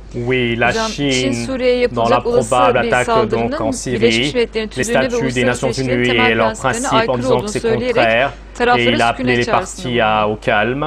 Oui, la Hocam, Çin Chine, Suriye'ye dans la yapılacak olası probable bir attaque donc saldırının en Birleşmiş Syrie, Milletler'in les tüzüğüne ve statuts des Nations uluslararası ilişkilerin Unies temel et leurs prensiplerine principes en aykırı disant que olduğunu c'est söyleyerek contraire, et tarafları il a appelé sükunet les çağrısında parties bulunuyor. au calme.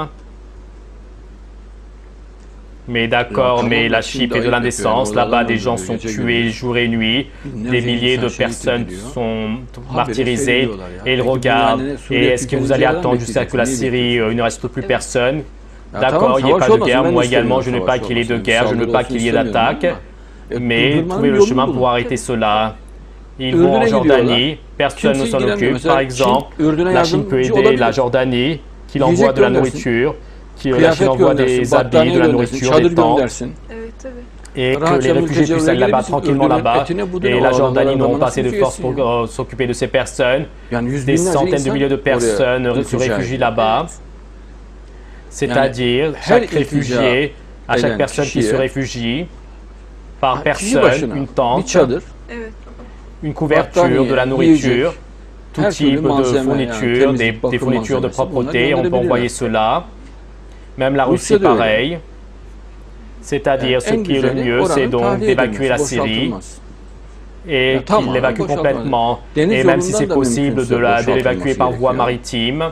Mais d'accord, mais la Chypre est de l'indécence. Là-bas, des gens sont tués jour et nuit. Des milliers de personnes sont martyrisées. Et ils regardent. Et est-ce que vous allez attendre jusqu'à que la Syrie, il ne reste plus personne? D'accord, il n'y ait pas de guerre. Moi également, je ne veux pas qu'il y ait de guerre. Je ne veux pas qu'il y ait d'attaque. Mais trouvez le chemin pour arrêter cela. Ils vont en Jordanie. Personne ne s'en occupe. Par exemple, la Chine peut aider la Jordanie, qui envoie de la nourriture. La Chine envoie des habits, de la nourriture, des tentes, Evet, tabii. et que les réfugiés puissent aller là-bas tranquillement là-bas. Et la Jordanie n'aura pas assez de force pour s'occuper de ces personnes. Des centaines de milliers de personnes se réfugient là-bas. C'est-à-dire, chaque réfugié, à chaque personne qui se réfugie, par personne, une tente, Evet. une couverture, de la nourriture, tout type de fournitures, des fournitures de propreté, on peut envoyer cela. Même la Russie, pareil. C'est-à-dire, ce qui est le mieux, c'est donc d'évacuer la Syrie et qu'il l'évacue complètement. Et même si c'est possible de l'évacuer par voie maritime,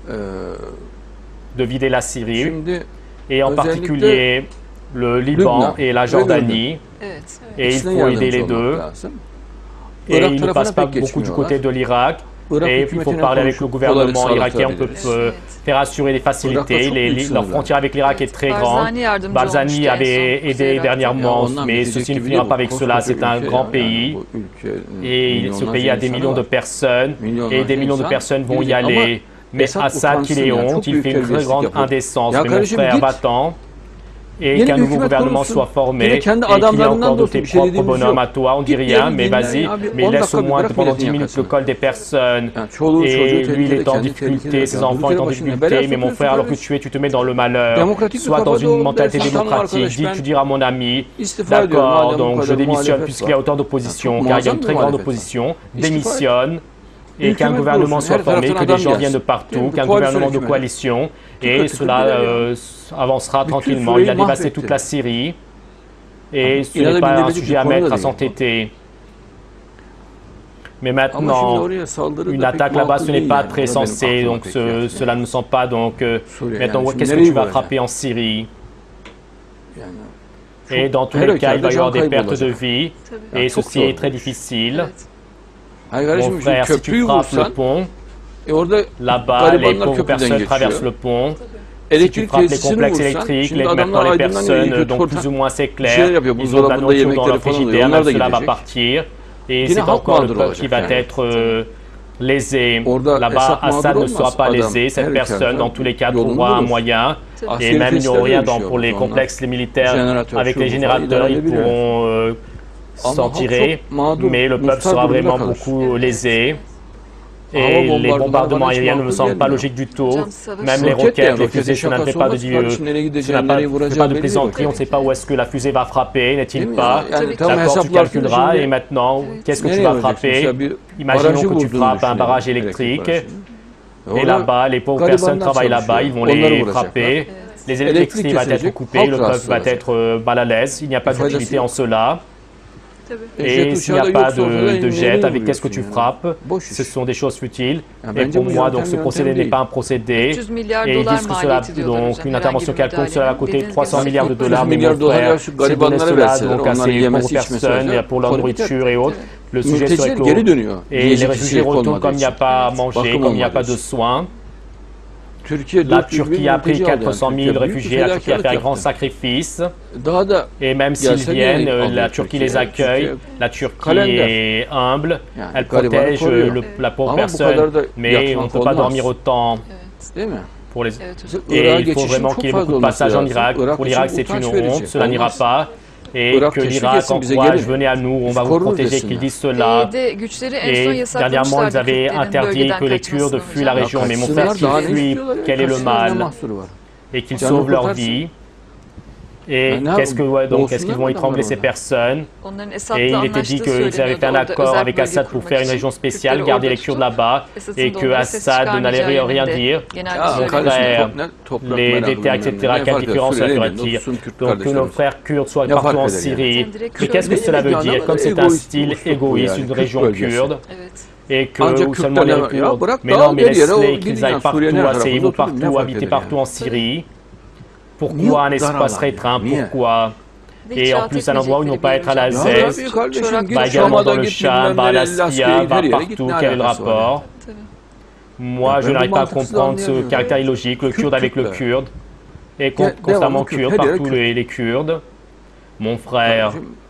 de vider la Syrie, et en particulier le Liban et la Jordanie, Evet. et il faut aider les deux. Et il ne passe pas beaucoup du côté de l'Irak. Et il faut parler avec le gouvernement irakien, on peut faire assurer des facilités. Leur frontière avec l'Irak est très grande. Barzani avait aidé dernièrement, mais ceci ne finira pas avec cela. C'est un grand pays et ce pays a des millions de personnes et des millions de personnes vont y aller. Mais Assad, qu'il ait honte, il fait une très grande indécence. Mais mon frère, va-t'en. Et qu'un nouveau gouvernement soit formé, et qu'il y ait encore de tes propres bonhommes à toi, on dit rien, mais vas-y, mais laisse au moins pendant 10 minutes le col des personnes, et lui il est en difficulté, ses enfants sont en difficulté, mais mon frère, alors que tu te mets dans le malheur, sois dans une mentalité démocratique, tu diras à mon ami, d'accord, donc je démissionne puisqu'il y a autant d'opposition, car il y a une très grande opposition, démissionne, et qu'un gouvernement soit formé, que des gens viennent de partout, qu'un gouvernement de coalition, et cela avancera tranquillement. Il a dévasté toute la Syrie, et ce n'est pas un sujet à mettre, à s'entêter. Mais maintenant, une attaque là-bas, ce n'est pas très sensé, donc cela ne me semble pas. Donc maintenant, qu'est-ce que tu vas frapper en Syrie? Et dans tous les cas, il va y avoir des pertes de vie, et ceci est très difficile. Mon frère, si tu frappes le pont, là-bas, les pauvres personnes traversent le pont. Si tu frappes les complexes électriques, maintenant les personnes, donc plus ou moins c'est clair, ils ont de la nourriture dans leur frigidaire, même cela va partir. Et c'est encore le peuple qui va être lésé. Là-bas, Assad ne sera pas lésé, cette personne, dans tous les cas, trouvera un moyen. Et même il n'y aura rien pour les complexes les militaires, avec les générateurs, ils pourront s'en tirer, mais le peuple sera vraiment beaucoup lésé. Et les bombardements aériens ne me semblent pas logiques du tout. Même les roquettes, les fusées, je n'avais pas de plaisanterie. On ne sait pas où est-ce que la fusée va frapper, n'est-il pas? D'accord, tu calculeras. Et maintenant, qu'est-ce que tu vas frapper? Imaginons que tu frappes un barrage électrique. Et là-bas, les pauvres personnes travaillent là-bas, ils vont les frapper. Les électricités vont être coupées, le peuple va être mal à l'aise. Il n'y a pas d'utilité en cela. Et s'il n'y a pas de jet, avec qu'est-ce que tu frappes? Ce sont des choses futiles. Et pour moi, donc, ce procédé n'est pas un procédé. Et ils disent que cela, donc, une intervention quelconque, cela va coûter 300 milliards de dollars. Mais mon frère, c'est donner cela donc, à ces pauvres personnes, pour leur nourriture et autres. Le sujet serait clos. Et les réfugiés retournent comme il n'y a pas à manger, comme il n'y a pas de soins. La Turquie a pris 400 000 réfugiés, la Turquie a fait un grand sacrifice. Et même s'ils viennent, la Turquie les accueille. La Turquie est humble, elle protège la pauvre personne, mais on ne peut pas dormir autant. Et il faut vraiment qu'il y ait beaucoup de passages en Irak. Pour l'Irak, c'est une honte, cela n'ira pas. Et que l'Irak encourage, venez à nous, on va vous protéger, qu'ils disent cela. Et dernièrement, ils avaient interdit que les Kurdes fuient la région. Mais mon frère, s'ils fuient, quel est le mal? Et qu'ils sauvent leur vie. Et qu'est-ce qu'ils vont étrangler ces personnes? Et il était dit qu'ils avaient fait un accord avec Assad pour faire une région spéciale, garder les Kurdes là-bas, et que Assad n'allait rien dire. Mon frère, les terres, etc., quelle différence cela ferait-il? Donc que nos frères kurdes soient partout en Syrie. Mais qu'est-ce que cela veut dire? Comme c'est un style égoïste, une région kurde, et que seulement les Kurdes, mais non, mais laisse-les qu'ils aillent partout, asseyez-vous partout, habitez partout en Syrie. Pourquoi un espace restreint? Pourquoi? Et en plus, un endroit où ils n'ont pas être à l'aise, également dans le Cham, à la Syria, partout, quel est le rapport? Moi, je n'arrive pas à comprendre ce caractère illogique, le Kurde avec le Kurde, et constamment Kurde, partout les Kurdes, mon frère.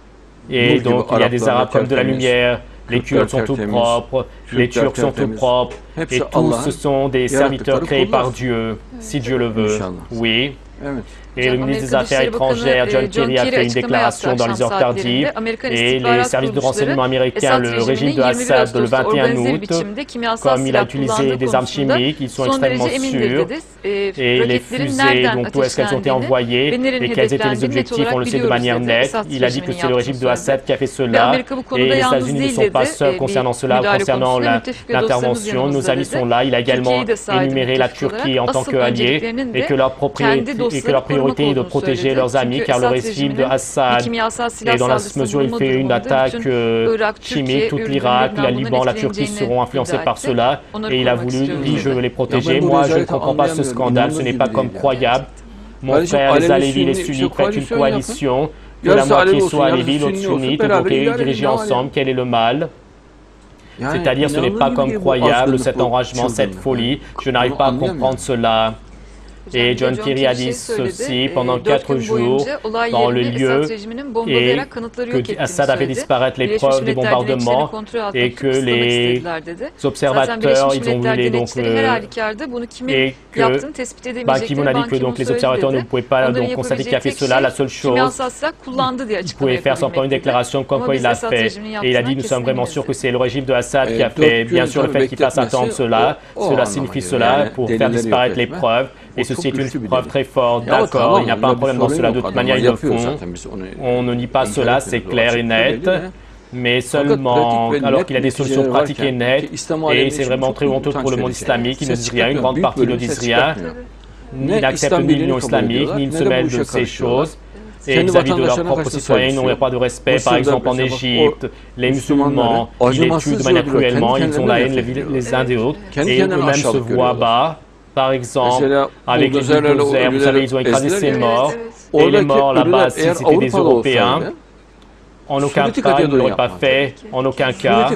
Et donc, il y a des Arabes comme de la lumière, les Kurdes sont tout propres, les Turcs sont tout propres, et tous ce sont des serviteurs créés par Dieu, si Dieu le veut. Oui. Et le ministre des Affaires étrangères, John Kerry, a fait une déclaration dans les heures tardives. Et les services de renseignement américains, le régime de Assad, le 21 août, comme il a utilisé des armes chimiques, ils sont extrêmement sûrs. Et les fusées, donc où est-ce qu'elles ont été envoyées et quels étaient les objectifs, on le sait de manière nette. Il a dit que c'est le régime de Assad qui a fait cela. Et les États-Unis ne sont pas seuls concernant cela, concernant l'intervention. Nos amis sont là. Il a également énuméré la Turquie en tant qu'allié et que leur priorité est de protéger leurs amis, car le régime de Assad, et dans la mesure où il fait une attaque chimique, tout l'Irak, le Liban, la Turquie seront influencés par cela, et il a voulu, dit, je veux les protéger. Moi, je ne comprends pas ce scandale, ce n'est pas comme croyable. Mon frère, les Alevis, les sunnites, faites une coalition, que la moitié soit Alevis, l'autre sunnite, donc diriger ensemble, quel est le mal? C'est-à-dire, ce n'est pas comme croyable, cet enragement, cette folie, je n'arrive pas à comprendre cela. Et John Kerry a dit ceci pendant 4 jours dans le lieu et que Assad a fait disparaître les preuves des bombardements et que les observateurs, ils ont voulu donc et que Ban Ki-moon a dit que donc les observateurs ne pouvaient pas donc constater qu'il a fait cela. La seule chose qu'il pouvait faire sans prendre une déclaration comme quoi il l'a fait. Et il a dit nous sommes vraiment sûrs que c'est le régime de Assad qui a fait. Bien sûr le fait qu'il fasse attendre cela, cela signifie cela pour faire disparaître les preuves. Et ceci est une preuve très forte, d'accord, il n'y a pas un problème dans cela, de toute manière ils le font. On ne nie pas cela, c'est clair et net, mais seulement alors qu'il y a des solutions pratiques et nettes, et c'est vraiment très honteux pour le monde islamique, ils ne disent rien, une grande partie ne disent rien, ni n'acceptent ni l'Union islamique, ni une semaine de ces choses. Et vis-à-vis de leurs propres citoyens, ils n'ont pas de respect. Par exemple, en Égypte, les musulmans, ils les tuent de manière cruellement, ils ont la haine les uns des autres, et eux-mêmes se voient bas. Par exemple, avec les bulldozers, vous savez, ils ont écrasé ces morts, et les morts là-bas, si c'était des Européens, en aucun cas, ils ne l'auraient pas fait, en aucun cas.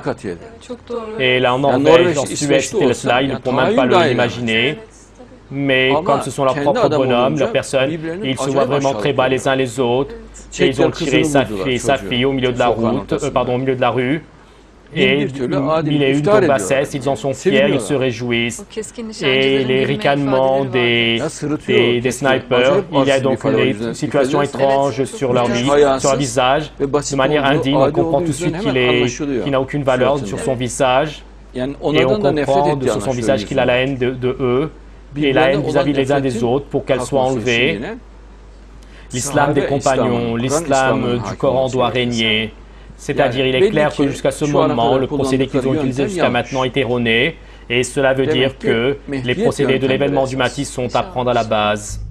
Et là, en Norvège, en Suède, c'était cela, ils ne pourront même pas l'imaginer. Mais comme ce sont leurs propres bonhommes, leurs personnes, ils se voient vraiment très bas les uns les autres, et ils ont tiré sa fille au milieu de la route, au milieu de la rue. Et il y a eu de bassesse, ils en sont fiers, ils se réjouissent. Et les ricanements des snipers, il y a donc une situation étrange sur leur visage. De manière indigne, on comprend tout de suite qu'il n'a aucune valeur sur son visage. Et on comprend sur son visage qu'il a la haine de eux, et la haine vis-à-vis les uns des autres pour qu'elle soit enlevée. L'islam des compagnons, l'islam du Coran doit régner. C'est-à-dire, il est clair que jusqu'à ce moment, le procédé qu'ils ont utilisé jusqu'à maintenant est erroné, et cela veut dire que les procédés de l'événement du Mahdî sont à prendre à la base.